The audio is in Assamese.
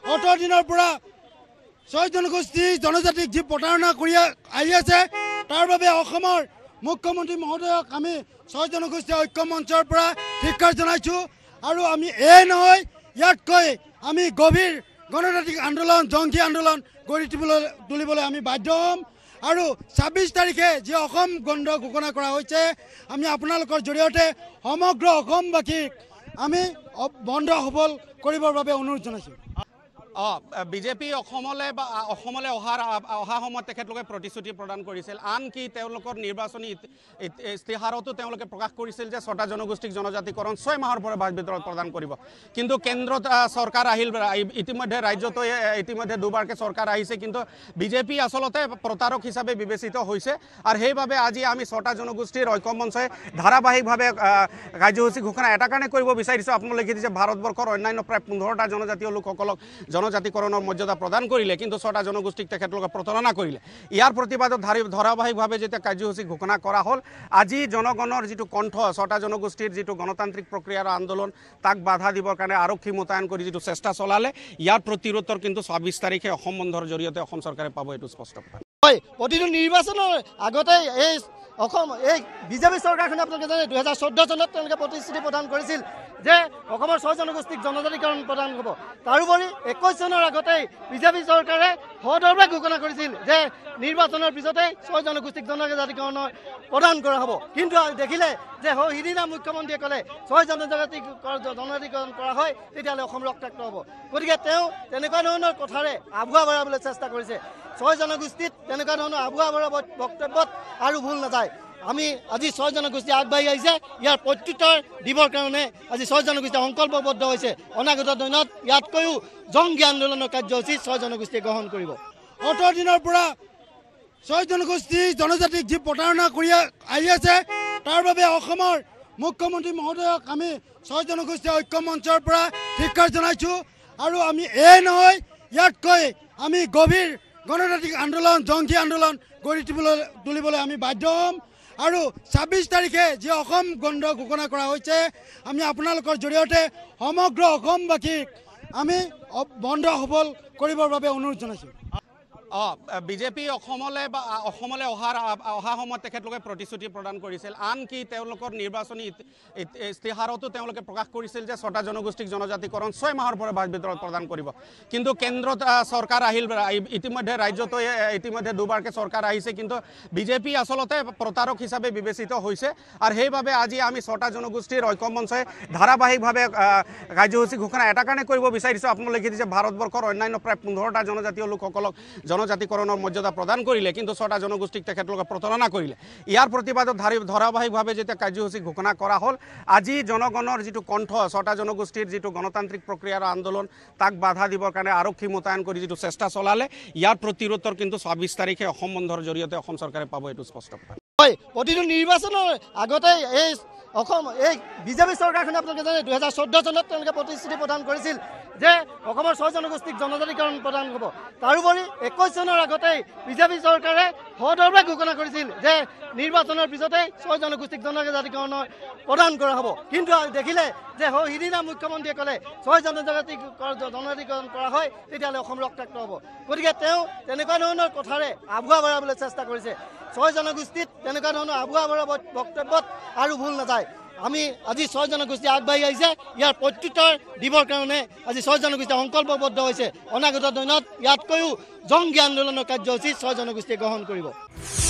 18 দিনৰ পৰা 6 জনগোষ্ঠী জনজাতিক যি প্ৰতাৰণা কৰি আহি আছে তাৰ বাবে অসমৰ মুখ্যমন্ত্ৰী মহোদয়ক আমি 6 জনগোষ্ঠী ঐক্য মঞ্চৰ পৰা ধিক্কাৰ জনাইছোঁ আৰু আমি নহয় ইয়াতকৈ আমি গভীৰ গণতান্ত্ৰিক আন্দোলন জংগী আন্দোলন গঢ়ি তুলিবলৈ আমি বাধ্য হ'ম আৰু 26 তাৰিখে যি অসম বন্ধ ঘোষণা কৰা হৈছে আমি আপোনালোকৰ জৰিয়তে সমগ্ৰ অসমবাসীক আমি বন্ধ সফল কৰিবৰ বাবে অনুৰোধ জনাইছোঁ। বিজেপি অসমলৈ অহা সময়ত তেখেতলোকে প্ৰতিশ্ৰুতি প্ৰদান কৰিছিল আনকি তেওঁলোকৰ নিৰ্বাচনী ইস্তিহাৰতো তেওঁলোকে প্ৰকাশ কৰিছিল যে 6টা জনগোষ্ঠীক জনজাতিকৰণ 6 মাহৰ ভিতৰত প্ৰদান কৰিব কিন্তু কেন্দ্ৰত চৰকাৰ আহিল ইতিমধ্যে ৰাজ্যতো ইতিমধ্যে দুবাৰকৈ চৰকাৰ আহিছে কিন্তু বিজেপি আচলতে প্ৰতাৰক হিচাপে বিবেচিত হৈছে আৰু সেইবাবে আজি আমি 6টা জনগোষ্ঠীৰ ঐক্য মঞ্চই ধাৰাবাহিকভাৱে কাৰ্যসূচী ঘোষণা এটা কাৰণে কৰিব বিচাৰিছোঁ। আপোনালোকে দেখিছে ভাৰতবৰ্ষৰ অন্যান্য প্ৰায় 15টা জনজাতীয় লোকসকলক জনজাতিকৰণৰ মৰ্যাদা প্ৰদান কৰিলে কিন্তু 6টা জনগোষ্ঠীক তেখেতলোকে প্ৰতাৰণা কৰিলে। ইয়াৰ প্ৰতিবাদত ধাৰাবাহিকভাৱে যেতিয়া কাৰ্যসূচী ঘোষণা কৰা হ'ল আজি জনগণৰ যিটো কণ্ঠ 6টা জনগোষ্ঠীৰ যিটো গণতান্ত্ৰিক প্ৰক্ৰিয়াৰ আন্দোলন তাক বাধা দিবৰ কাৰণে আৰক্ষী মোতায়েন কৰি যিটো চেষ্টা চলালে ইয়াৰ প্ৰতিৰোধৰ কিন্তু 26 তাৰিখে অসম বন্ধৰ জৰিয়তে অসম চৰকাৰে পাব এইটো স্পষ্ট হয়। প্ৰতিটো নিৰ্বাচনৰ আগতে এই বিজেপি চৰকাৰখনে আপোনালোকে জানে 2014 চনত তেওঁলোকে প্ৰতিশ্ৰুতি প্ৰদান কৰিছিল যে অসমৰ 6 জনগোষ্ঠীক জনজাতিকৰণ প্ৰদান হ'ব। তাৰোপৰি 21 চনৰ আগতেই বিজেপি চৰকাৰে সদৰ্ভে ঘোষণা কৰিছিল যে নিৰ্বাচনৰ পিছতেই 6 জনগোষ্ঠীক জনজাতিকৰণ প্ৰদান কৰা হ'ব কিন্তু দেখিলে যে সিদিনা মুখ্যমন্ত্ৰীয়ে ক'লে 6 জনজাতিকৰণ কৰা হয় তেতিয়াহ'লে অসম ৰক্তাক্ত হ'ব। গতিকে তেওঁ তেনেকুৱা ধৰণৰ কথাৰে আভুৱা বঢ়াবলৈ চেষ্টা কৰিছে। 6 জনগোষ্ঠীত তেনেকুৱা ধৰণৰ আভুৱা বঢ়া বক্তব্যত আৰু ভুল নাযায়। আমি আজি 6 জনগোষ্ঠী আগবাঢ়ি আহিছে ইয়াৰ প্ৰত্যুত্তৰ দিবৰ কাৰণে আজি 6 জনগোষ্ঠী সংকল্পবদ্ধ হৈছে। অনাগত দিনত ইয়াতকৈও জংগী আন্দোলনৰ কাৰ্যসূচী 6 জনগোষ্ঠীয়ে গ্ৰহণ কৰিব। 18 দিনৰ পৰা 6 জনগোষ্ঠী জনজাতিক যি প্ৰতাৰণা কৰি আহি আছে তাৰ বাবে অসমৰ মুখ্যমন্ত্ৰী মহোদয়ক আমি 6 জনগোষ্ঠী ঐক্য মঞ্চৰ পৰা ধিক্কাৰ জনাইছোঁ আৰু আমি নহয় ইয়াতকৈ আমি গভীৰ গণতান্ত্ৰিক আন্দোলন জংগী আন্দোলন গঢ়ি তুলিবলৈ আমি বাধ্য হ'ম আৰু 26 তাৰিখে যি অসম বন্ধ ঘোষণা কৰা হৈছে আমি আপোনালোকৰ জৰিয়তে সমগ্ৰ অসমবাসীক আমি বন্ধ সফল কৰিবৰ বাবে অনুৰোধ জনাইছোঁ। বিজেপি অসমলৈ অহা সময়ত তেখেতলোকে প্ৰতিশ্ৰুতি প্ৰদান কৰিছিল আনকি তেওঁলোকৰ নিৰ্বাচনী ইস্তিহাৰতো তেওঁলোকে প্ৰকাশ কৰিছিল যে 6টা জনগোষ্ঠীক জনজাতিকৰণ 6 মাহৰ ভিতৰত প্ৰদান কৰিব কিন্তু কেন্দ্ৰত চৰকাৰ আহিল ইতিমধ্যে ৰাজ্যতো ইতিমধ্যে দুবাৰকৈ চৰকাৰ আহিছে কিন্তু বিজেপি আচলতে প্ৰতাৰক হিচাপে বিবেচিত হৈছে আৰু সেইবাবে আজি আমি 6টা জনগোষ্ঠীৰ ঐক্য মঞ্চই ধাৰাবাহিকভাৱে কাৰ্যসূচী ঘোষণা এটা কাৰণে কৰিব বিচাৰিছোঁ। আপোনালোকে দেখিছে ভাৰতবৰ্ষৰ অন্যান্য প্ৰায় 15টা জনজাতীয় লোকসকলক জনজাতিকৰণৰ মৰ্যাদা প্ৰদান কৰিলে কিন্তু 6টা জনগোষ্ঠীক তেখেতলোকে প্ৰতাৰণা কৰিলে। ইয়াৰ প্ৰতিবাদত ধাৰাবাহিকভাৱে যেতিয়া কাৰ্যসূচী ঘোষণা কৰা হ'ল আজি জনগণৰ যিটো কণ্ঠ 6টা জনগোষ্ঠীৰ যিটো গণতান্ত্ৰিক প্ৰক্ৰিয়াৰ আন্দোলন তাক বাধা দিবৰ কাৰণে আৰক্ষী মোতায়েন কৰি যিটো চেষ্টা চলালে ইয়াৰ প্ৰতিৰোধৰ কিন্তু 26 তাৰিখে অসম বন্ধৰ জৰিয়তে অসম চৰকাৰে পাব এইটো স্পষ্ট হয়। প্ৰতিটো নিৰ্বাচনৰ আগতে বিজেপি চৰকাৰখনে আপোনালোকে জানে 2014 চনত তেওঁলোকে প্ৰতিশ্ৰুতি প্ৰদান কৰিছিল যে অসমৰ 6 জনগোষ্ঠীক জনজাতিকৰণ প্ৰদান হ'ব। তাৰোপৰি 21 চনৰ আগতেই বিজেপি চৰকাৰে সদৰ্ভে ঘোষণা কৰিছিল যে নিৰ্বাচনৰ পিছতেই 6 জনগোষ্ঠীক জনজাতিকৰণ প্ৰদান কৰা হ'ব কিন্তু দেখিলে যে সিদিনা মুখ্যমন্ত্ৰীয়ে ক'লে 6 জনজাতিকৰণ কৰা হয় তেতিয়াহ'লে অসম ৰক্তাক্ত হ'ব। গতিকে তেওঁ তেনেকুৱা ধৰণৰ কথাৰে আভুৱা বঢ়াবলৈ চেষ্টা কৰিছে। 6 জনগোষ্ঠীত তেনেকুৱা ধৰণৰ আভুৱা বঢ়া বক্তব্যত আৰু ভুল নাযায়। আমি আজি 6 জনগোষ্ঠী আগবাঢ়ি আহিছে ইয়াৰ প্ৰত্যুত্তৰ দিবৰ কাৰণে আজি 6 জনগোষ্ঠী সংকল্পবদ্ধ হৈছে। অনাগত দিনত ইয়াতকৈও জংগী আন্দোলনৰ কাৰ্যসূচী 6 জনগোষ্ঠীয়ে গ্ৰহণ কৰিব।